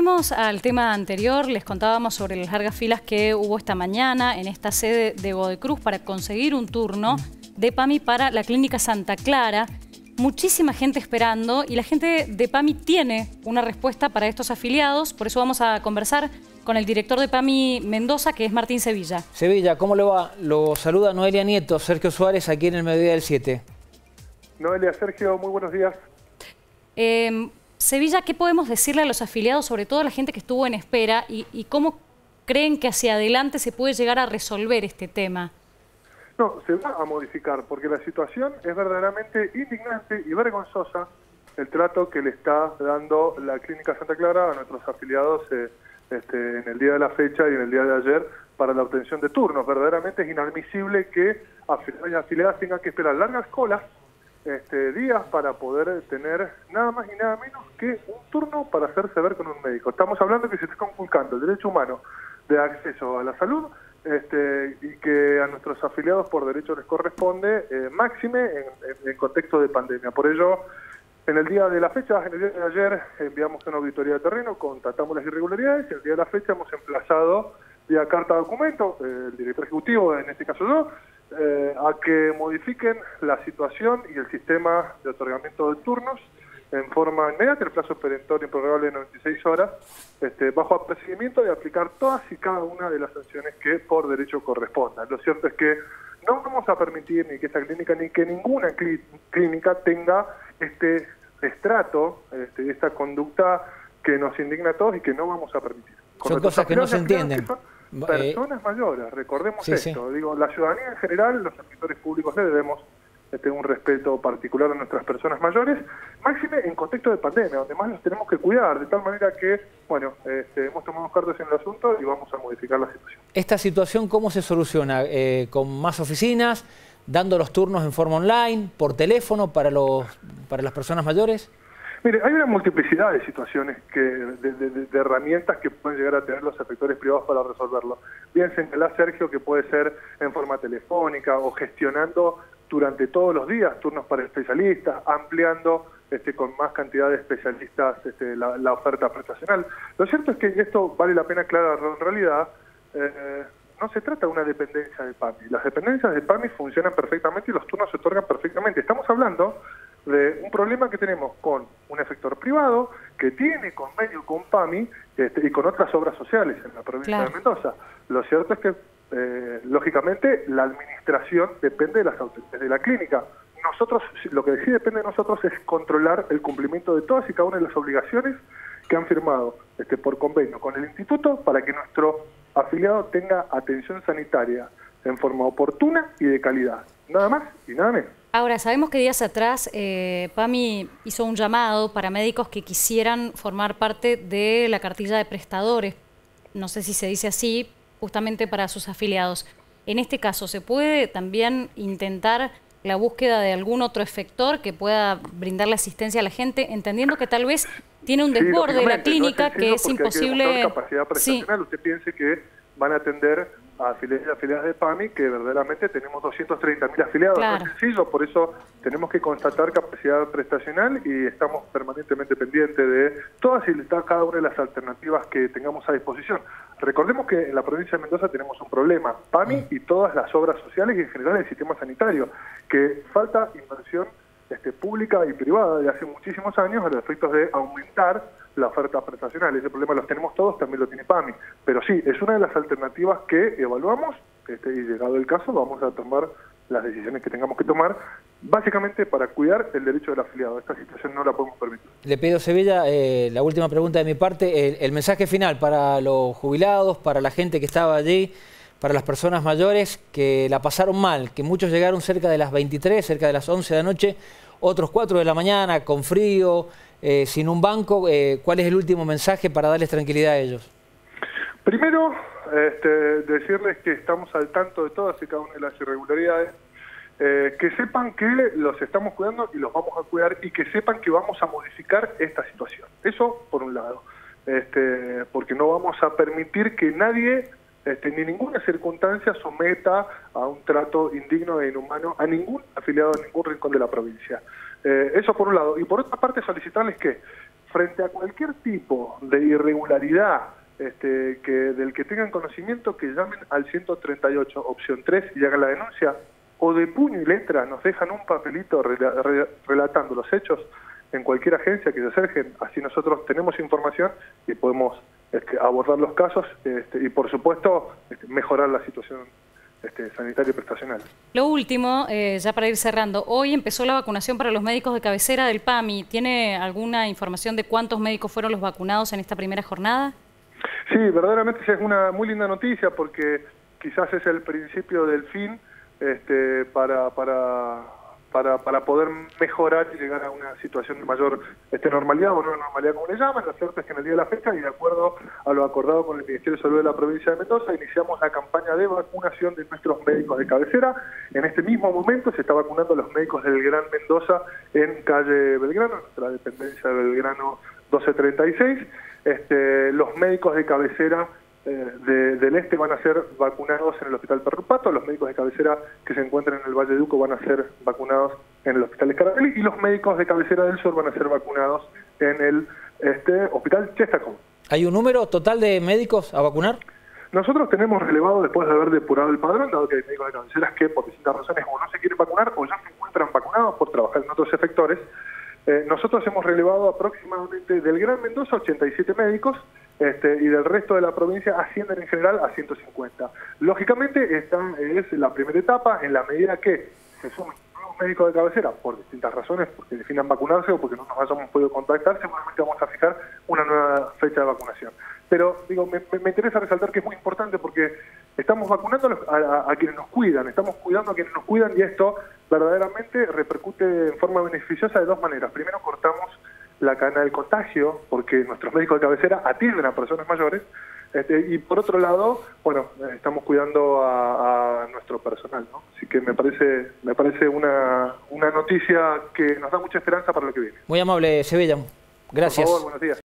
Volvemos al tema anterior, les contábamos sobre las largas filas que hubo esta mañana en esta sede de Godoy Cruz para conseguir un turno de PAMI para la Clínica Santa Clara. Muchísima gente esperando y la gente de PAMI tiene una respuesta para estos afiliados, por eso vamos a conversar con el director de PAMI Mendoza, que es Martín Sevilla. Sevilla, ¿cómo le va? Lo saluda Noelia Nieto, Sergio Suárez, aquí en el Mediodía del 7. Noelia, Sergio, muy buenos días. Sevilla, ¿qué podemos decirle a los afiliados, sobre todo a la gente que estuvo en espera, y cómo creen que hacia adelante se puede llegar a resolver este tema? No, se va a modificar, porque la situación es verdaderamente indignante y vergonzosa, el trato que le está dando la Clínica Santa Clara a nuestros afiliados en el día de la fecha y en el día de ayer para la obtención de turnos. Verdaderamente es inadmisible que afiliados y afiliadas tengan que esperar largas colas días para poder tener nada más y nada menos que un turno para hacerse ver con un médico. Estamos hablando que se está conculcando el derecho humano de acceso a la salud y que a nuestros afiliados por derecho les corresponde, máxime en contexto de pandemia. Por ello, en el día de la fecha, en el día de ayer, enviamos una auditoría de terreno, constatamos las irregularidades y el día de la fecha hemos emplazado vía carta documento, el director ejecutivo, en este caso yo, a que modifiquen la situación y el sistema de otorgamiento de turnos en forma inmediata, el plazo perentorio improrrogable de 96 horas, bajo apercibimiento de aplicar todas y cada una de las sanciones que por derecho correspondan. Lo cierto es que no vamos a permitir ni que esta clínica ni que ninguna clínica tenga este estrato, esta conducta que nos indigna a todos y que no vamos a permitir. Son cosas que no se entienden. Personas mayores, recordemos esto. Sí. Digo, la ciudadanía en general, los servidores públicos le debemos un respeto particular a nuestras personas mayores, máxime en contexto de pandemia, donde más los tenemos que cuidar, de tal manera que, bueno, hemos tomado cartas en el asunto y vamos a modificar la situación. ¿Esta situación cómo se soluciona? ¿Con más oficinas, dando los turnos en forma online, por teléfono para las personas mayores? Mire, hay una multiplicidad de situaciones, de herramientas que pueden llegar a tener los sectores privados para resolverlo. Bien señalá, Sergio, que puede ser en forma telefónica o gestionando durante todos los días turnos para especialistas, ampliando con más cantidad de especialistas la oferta prestacional. Lo cierto es que esto vale la pena aclararlo. En realidad, no se trata de una dependencia de PAMI. Las dependencias de PAMI funcionan perfectamente y los turnos se otorgan perfectamente. Estamos hablando de un problema que tenemos con un efector privado que tiene convenio con PAMI y con otras obras sociales en la provincia de Mendoza. Lo cierto es que, lógicamente, la administración depende de las autoridades de la clínica. Nosotros, lo que sí depende de nosotros es controlar el cumplimiento de todas y cada una de las obligaciones que han firmado por convenio con el instituto para que nuestro afiliado tenga atención sanitaria en forma oportuna y de calidad. Nada más y nada menos. Ahora, sabemos que días atrás PAMI hizo un llamado para médicos que quisieran formar parte de la cartilla de prestadores, no sé si se dice así, justamente para sus afiliados. En este caso, ¿se puede también intentar la búsqueda de algún otro efector que pueda brindarle asistencia a la gente, entendiendo que tal vez tiene un desborde la clínica, no que es imposible? Hay que capacidad prestacional. Usted piense que van a atender a afiliadas de PAMI, que verdaderamente tenemos 230.000 afiliados. Claro. No es sencillo, por eso tenemos que constatar capacidad prestacional y estamos permanentemente pendientes de todas y cada una de las alternativas que tengamos a disposición. Recordemos que en la provincia de Mendoza tenemos un problema, PAMI y todas las obras sociales y en general el sistema sanitario, que falta inversión pública y privada de hace muchísimos años a los efectos de aumentar la oferta prestacional. Ese problema los tenemos todos, también lo tiene PAMI. Pero sí, es una de las alternativas que evaluamos y llegado el caso vamos a tomar las decisiones que tengamos que tomar, básicamente para cuidar el derecho del afiliado. Esta situación no la podemos permitir. Le pido, Sevilla, la última pregunta de mi parte, el mensaje final para los jubilados, para la gente que estaba allí, para las personas mayores que la pasaron mal, que muchos llegaron cerca de las 23, cerca de las 11 de la noche, otros 4 de la mañana, con frío, sin un banco. ¿Cuál es el último mensaje para darles tranquilidad a ellos? Primero, decirles que estamos al tanto de todas y cada una de las irregularidades, que sepan que los estamos cuidando y los vamos a cuidar y que sepan que vamos a modificar esta situación. Eso por un lado, porque no vamos a permitir que nadie ni ninguna circunstancia someta a un trato indigno e inhumano a ningún afiliado en ningún rincón de la provincia. Eso por un lado. Y por otra parte solicitarles que frente a cualquier tipo de irregularidad del que tengan conocimiento, que llamen al 138, opción 3, y hagan la denuncia, o de puño y letra nos dejan un papelito relatando los hechos en cualquier agencia que se acerquen. Así nosotros tenemos información y podemos abordar los casos y, por supuesto, mejorar la situación sanitaria y prestacional. Lo último, ya para ir cerrando, hoy empezó la vacunación para los médicos de cabecera del PAMI. ¿Tiene alguna información de cuántos médicos fueron los vacunados en esta primera jornada? Sí, verdaderamente es una muy linda noticia, porque quizás es el principio del fin para poder mejorar y llegar a una situación de mayor normalidad, o no normalidad como le llaman. Lo cierto es que en el día de la fecha, y de acuerdo a lo acordado con el Ministerio de Salud de la provincia de Mendoza, iniciamos la campaña de vacunación de nuestros médicos de cabecera. En este mismo momento se está vacunando a los médicos del Gran Mendoza en calle Belgrano, nuestra dependencia de Belgrano 1236. Los médicos de cabecera del este van a ser vacunados en el Hospital Perrupato, los médicos de cabecera que se encuentran en el Valle de Uco van a ser vacunados en el Hospital Escarabelli, y los médicos de cabecera del sur van a ser vacunados en el Hospital Chestacón. ¿Hay un número total de médicos a vacunar? Nosotros tenemos relevado, después de haber depurado el padrón, dado que hay médicos de cabeceras que por distintas razones o no se quieren vacunar o ya se encuentran vacunados por trabajar en otros efectores. Nosotros hemos relevado aproximadamente del Gran Mendoza 87 médicos, y del resto de la provincia ascienden en general a 150. Lógicamente, esta es la primera etapa. En la medida que se sumen nuevos médicos de cabecera, por distintas razones, porque definan vacunarse o porque no nos hayamos podido contactar, seguramente vamos a fijar una nueva fecha de vacunación. Pero digo, me interesa resaltar que es muy importante, porque estamos vacunando a quienes nos cuidan, estamos cuidando a quienes nos cuidan, y esto verdaderamente repercute en forma beneficiosa de dos maneras. Primero, cortamos la cadena del contagio, porque nuestros médicos de cabecera atienden a personas mayores, y por otro lado, bueno, estamos cuidando a nuestro personal, ¿no? Así que me parece una noticia que nos da mucha esperanza para lo que viene. Muy amable, Sevilla. Gracias. Por favor, buenos días.